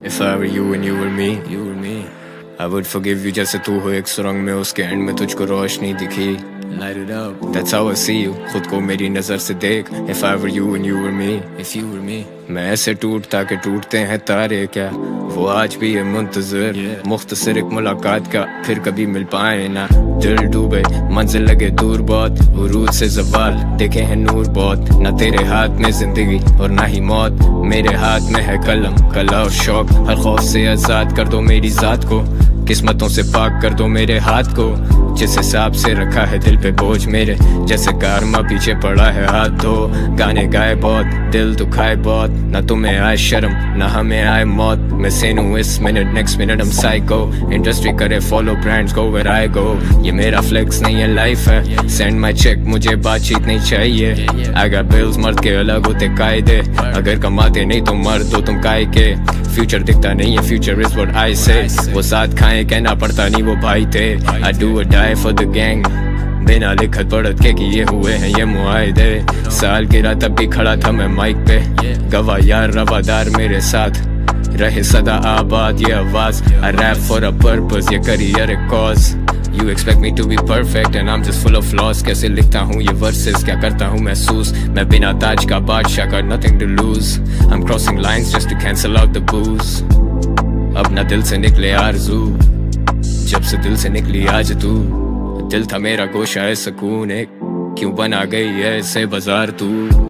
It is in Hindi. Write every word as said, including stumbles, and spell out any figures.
If I were you and you were me, you were me, I would forgive you जैसे तू हो एक सुरंग में उसके एंड में तुझको रोशनी दिखी. Light it up, that's how I see you. खुद को मेरी नजर से देख. If I were you and you were me, if you were me, मैं ऐसे टूटता के टूटते हैं तारे क्या. वो आज भी है मुंतजर yeah. मुख्तसर एक मुलाकात का, फिर कभी मिल पाए ना. दिल डूबे मंजिल लगे दूर बहुत, उरूज से जवाल देखे हैं नूर बहुत. ना तेरे हाथ में जिंदगी और ना ही मौत, मेरे हाथ में है कलम कला और शौक. हर खौफ से आजाद कर दो मेरी जात को, किस्मतों से पाक कर दो मेरे हाथ को. जिस हिसाब से रखा है दिल पे बोझ मेरे, जैसे कारमा पीछे पड़ा है हाथ धो. गाने गाए बहुत, दिल दुखाए बहुत, ना तुम्हें आए शर्म ना हमें आए मौत. मैं सेन हूँ इस मिनट नेक्स्ट मिनट हम साइको. इंडस्ट्री करे follow brands go where I go. ये मेरा फ्लेक्स नहीं है लाइफ है. सेंड माई चेक मुझे बातचीत नहीं चाहिए. आई गॉट बिल्स मर्द के अलग होते कायदे. अगर कमाते नहीं तो मर्द दो तुम काय के. फ्यूचर दिखता नहीं है फ्यूचर इज व्हाट आई से. वो साथ खाए कहना पड़ता नहीं वो भाई थे. I do a die for the gang, बिना लिखत पढ़त के किए हुए हैं ये मुआहदे. साल गिरा तब भी खड़ा था मैं माइक पे, गवाह यार रवादार मेरे साथ रहे सदा आबाद. ये आवाज आई रैप फॉर अ पर्पस, ये career a cause. You expect me to be perfect and I'm just full of flaws. कैसे लिखता हूँ ये verses, क्या करता हूँ महसूस. मैं बिना ताज का बादशाह का nothing to lose. I'm crossing lines just to cancel out the booze. अब ना दिल से निकले आरज़ू, जब से दिल से निकली आज तू. दिल था मेरा गोशा है सुकून एक, क्यों बना गई है ऐसे बाजार तू.